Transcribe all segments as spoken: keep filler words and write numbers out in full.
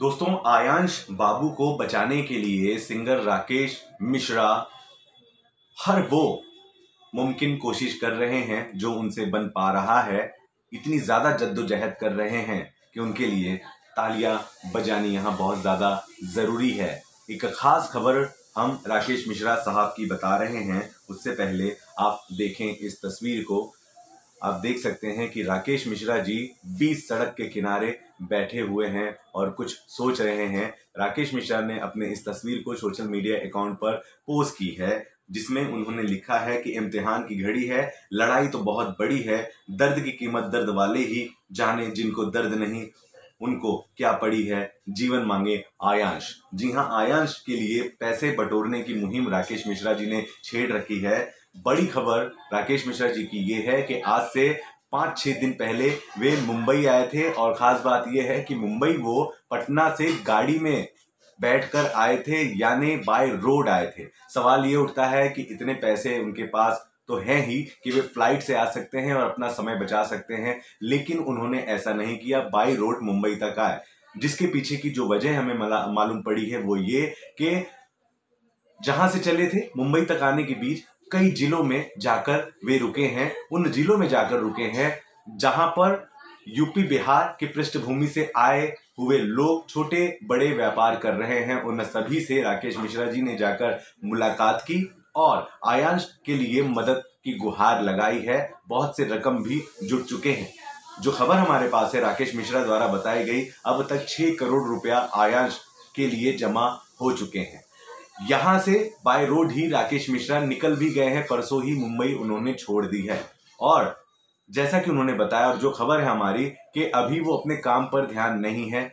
दोस्तों, आयांश बाबू को बचाने के लिए सिंगर राकेश मिश्रा हर वो मुमकिन कोशिश कर रहे हैं जो उनसे बन पा रहा है। इतनी ज्यादा जद्दोजहद कर रहे हैं कि उनके लिए तालियां बजानी यहाँ बहुत ज्यादा जरूरी है। एक खास खबर हम राकेश मिश्रा साहब की बता रहे हैं। उससे पहले आप देखें इस तस्वीर को। आप देख सकते हैं कि राकेश मिश्रा जी बीच सड़क के किनारे बैठे हुए हैं और कुछ सोच रहे हैं। राकेश मिश्रा ने अपने इस तस्वीर को सोशल मीडिया अकाउंट पर पोस्ट की है, जिसमें उन्होंने लिखा है कि इम्तिहान की घड़ी है, लड़ाई तो बहुत बड़ी है, दर्द की कीमत दर्द वाले ही जाने, जिनको दर्द नहीं उनको क्या पड़ी है, जीवन मांगे आयांश। जी हाँ, आयांश के लिए पैसे बटोरने की मुहिम राकेश मिश्रा जी ने छेड़ रखी है। बड़ी खबर राकेश मिश्रा जी की ये है कि आज से पाँच छः दिन पहले वे मुंबई आए थे और ख़ास बात यह है कि मुंबई वो पटना से गाड़ी में बैठकर आए थे, यानी बाय रोड आए थे। सवाल ये उठता है कि इतने पैसे उनके पास तो है ही कि वे फ्लाइट से आ सकते हैं और अपना समय बचा सकते हैं, लेकिन उन्होंने ऐसा नहीं किया, बाय रोड मुंबई तक आए। जिसके पीछे की जो वजह हमें मालूम पड़ी है वो ये कि जहां से चले थे मुंबई तक आने के बीच कई जिलों में जाकर वे रुके हैं। उन जिलों में जाकर रुके हैं जहां पर यूपी बिहार की पृष्ठभूमि से आए हुए लोग छोटे बड़े व्यापार कर रहे हैं। उन सभी से राकेश मिश्रा जी ने जाकर मुलाकात की और आयांश के लिए मदद की गुहार लगाई है। बहुत से रकम भी जुट चुके हैं। जो खबर हमारे पास है राकेश मिश्रा द्वारा बताई गई, अब तक छह करोड़ रुपया आयांश के लिए जमा हो चुके हैं। यहां से बाय रोड ही राकेश मिश्रा निकल भी गए हैं। परसों ही मुंबई उन्होंने छोड़ दी है और जैसा कि उन्होंने बताया, और जो खबर है हमारी कि अभी वो अपने काम पर ध्यान नहीं है,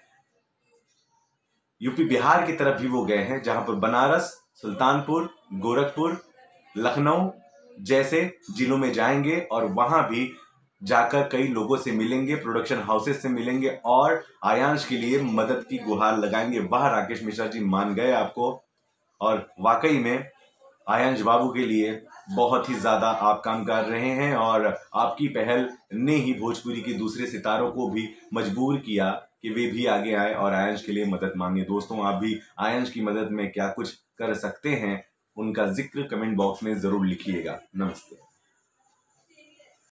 यूपी बिहार की तरफ भी वो गए हैं, जहां पर बनारस, सुल्तानपुर, गोरखपुर, लखनऊ जैसे जिलों में जाएंगे और वहां भी जाकर कई लोगों से मिलेंगे, प्रोडक्शन हाउसेस से मिलेंगे और आयांश के लिए मदद की गुहार लगाएंगे। वह राकेश मिश्रा जी मान गए आपको, और वाकई में आयांश बाबू के लिए बहुत ही ज़्यादा आप काम कर रहे हैं और आपकी पहल ने ही भोजपुरी के दूसरे सितारों को भी मजबूर किया कि वे भी आगे आए और आयांश के लिए मदद मांगे। दोस्तों, आप भी आयांश की मदद में क्या कुछ कर सकते हैं, उनका जिक्र कमेंट बॉक्स में ज़रूर लिखिएगा। नमस्ते।